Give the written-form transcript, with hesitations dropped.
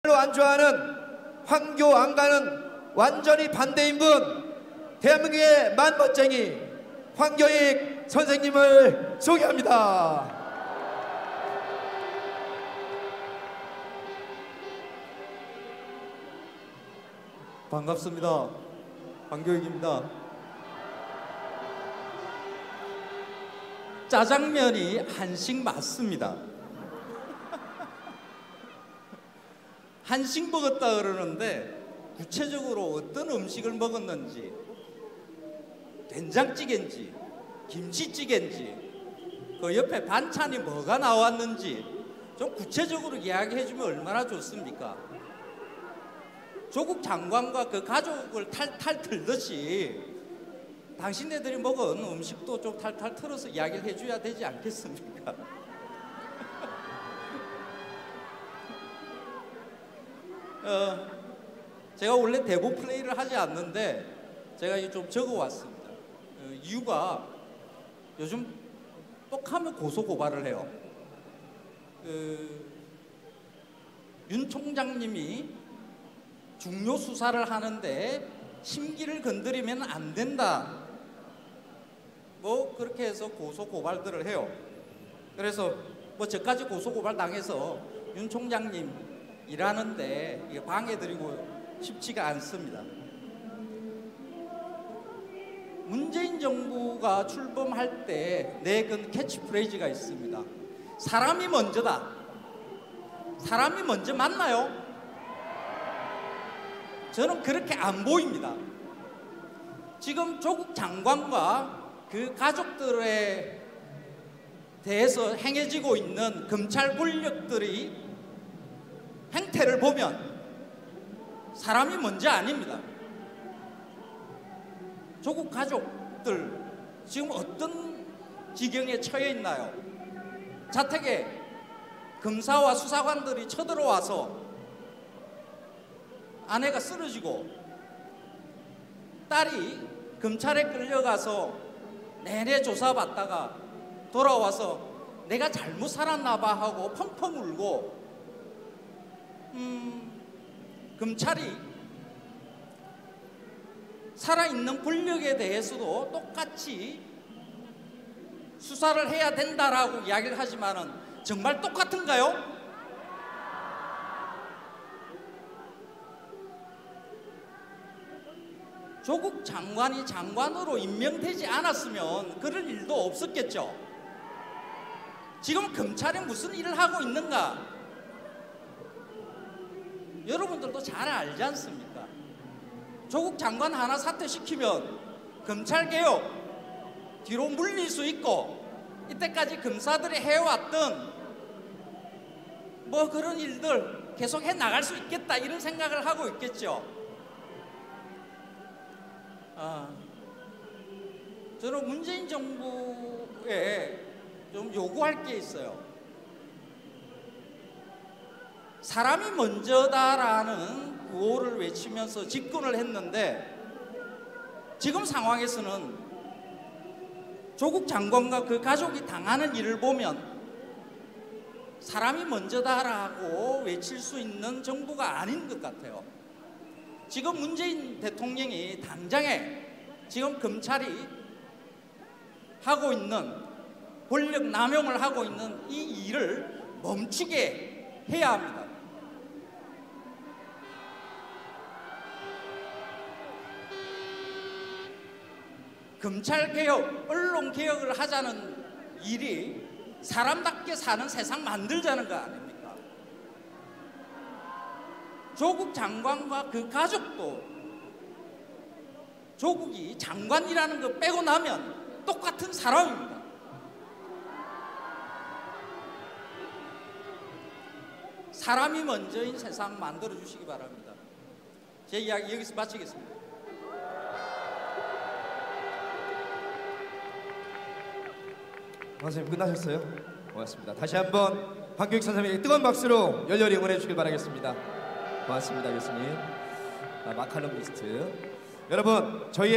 안주하는 황교 안가는 완전히 반대인 분, 대한민국의 만멋쟁이 황교익 선생님을 소개합니다. 반갑습니다. 황교익입니다. 짜장면이 한식 맞습니다. 한식 먹었다 그러는데 구체적으로 어떤 음식을 먹었는지, 된장찌개인지 김치찌개인지 그 옆에 반찬이 뭐가 나왔는지 좀 구체적으로 이야기해 주면 얼마나 좋습니까? 조국 장관과 그 가족을 탈탈 틀듯이 당신네들이 먹은 음식도 좀 탈탈 틀어서 이야기를 해줘야 되지 않겠습니까? 제가 원래 대본 플레이를 하지 않는데 제가 좀 적어왔습니다. 이유가 요즘 똑하면 고소고발을 해요. 윤 총장님이 중요 수사를 하는데 심기를 건드리면 안 된다, 뭐 그렇게 해서 고소고발들을 해요. 그래서 뭐 저까지 고소고발 당해서 윤 총장님 일하는데 방해드리고 쉽지가 않습니다. 문재인 정부가 출범할 때 내건 캐치프레이즈가 있습니다. 사람이 먼저다. 사람이 먼저 맞나요? 저는 그렇게 안 보입니다. 지금 조국 장관과 그 가족들에 대해서 행해지고 있는 검찰 권력들이 행태를 보면 사람이 먼저 아닙니다. 조국 가족들 지금 어떤 지경에 처해 있나요? 자택에 검사와 수사관들이 쳐들어와서 아내가 쓰러지고 딸이 검찰에 끌려가서 내내 조사받다가 돌아와서 내가 잘못 살았나 봐 하고 펑펑 울고, 검찰이 살아있는 권력에 대해서도 똑같이 수사를 해야 된다라고 이야기를 하지만은 정말 똑같은가요? 조국 장관이 장관으로 임명되지 않았으면 그럴 일도 없었겠죠. 지금 검찰이 무슨 일을 하고 있는가 여러분들도 잘 알지 않습니까? 조국 장관 하나 사퇴시키면 검찰개혁 뒤로 물릴 수 있고, 이때까지 검사들이 해왔던 뭐 그런 일들 계속 해 나갈 수 있겠다, 이런 생각을 하고 있겠죠. 저는 문재인 정부에 좀 요구할 게 있어요. 사람이 먼저다라는 구호를 외치면서 집권을 했는데 지금 상황에서는 조국 장관과 그 가족이 당하는 일을 보면 사람이 먼저다라고 외칠 수 있는 정부가 아닌 것 같아요. 지금 문재인 대통령이 당장에 지금 검찰이 하고 있는 권력 남용을 하고 있는 이 일을 멈추게 해야 합니다. 검찰개혁, 언론개혁을 하자는 일이 사람답게 사는 세상 만들자는 거 아닙니까? 조국 장관과 그 가족도 조국이 장관이라는 거 빼고 나면 똑같은 사람입니다. 사람이 먼저인 세상 만들어 주시기 바랍니다. 제 이야기 여기서 마치겠습니다. 선생님 끝나셨어요? 고맙습니다. 다시 한번 황교익 선생님에게 뜨거운 박수로 열렬히 응원해 주시길 바라겠습니다. 고맙습니다, 교수님. 마칼럼 리스트. 여러분, 저희의